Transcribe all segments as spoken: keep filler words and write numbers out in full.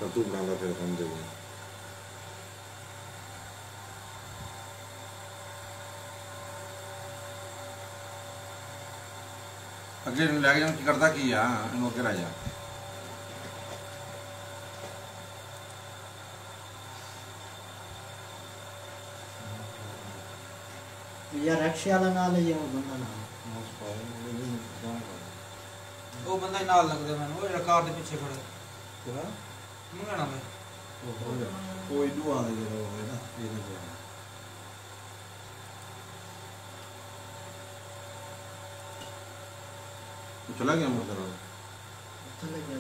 تو بنا پھر ہم دے دیں اگلے لے کے جاؤں کی کرتا کی آ ان کے رہ جا یا رکشے والا نال ہے یا وہ بندہ نال وہ بندہ ہی نال لگتا میں وہ کار کے پیچھے کھڑے منگنا میں کوئی دعا دے رہا ہوگا نا یہ نہیں چلا گیا مطلب چلے گیا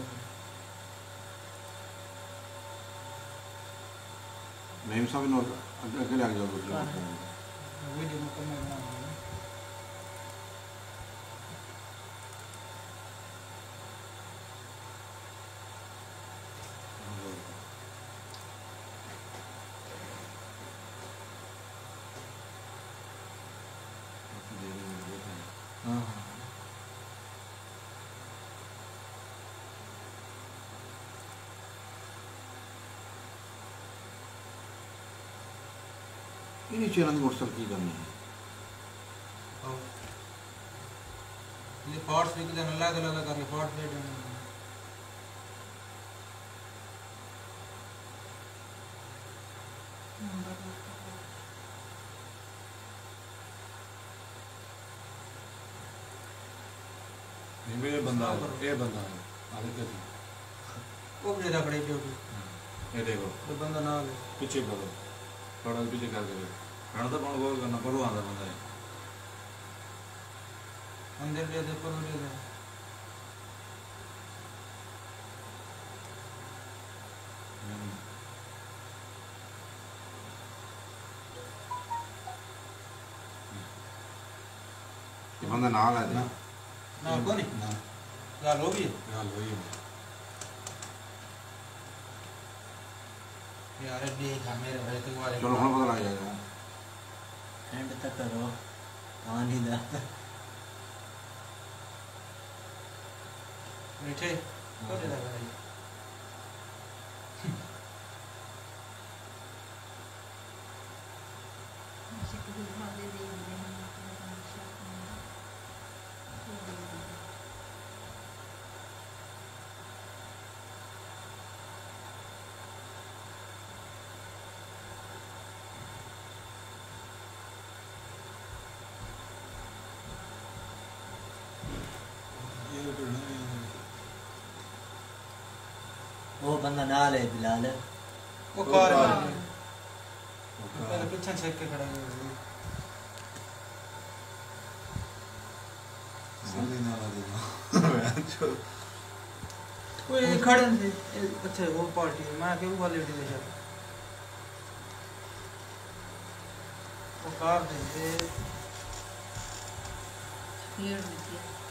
میم صاحب نے اگلے آ جاؤ ویڈیو مکمل بنا ہاں انہیں چیران موٹر سائیکل کی کرنی ہے یہ پارٹس بھی کدھر اللہ تعالیٰ کر کے پارٹس بھی دینا یہ بندہ یہ بندہ ہے آگے کیا تھی وہ بھی زیادہ کھڑے ڈیوٹی یہ دیکھو تو بندہ نہ لے پیچھے پڑھو پڑھو پیچھے کر کے کھڑا تو پڑھو گول کرنا پڑھو آدھا بندہ ہے اندر لے دے پر لے دے یہ بندہ نال ہے نہ کو نہیں گال ہو بھی گال ہوئی ہے یار دیکھ میرے بھائی تو والے چلو ہم پتہ لگ جائے گا اینڈ تک کرو کہانی دا میٹھے کو دے لگا رہی وہ بندہ نال ہے بلال وہ کار ہے پہلے پیچھے چیک کے کھڑا ہے سندی نالا دینا کوئی کھڑے تھے اچھا وہ پارٹی میں کہ وہ والے ڈی دے وہ کار دے یہ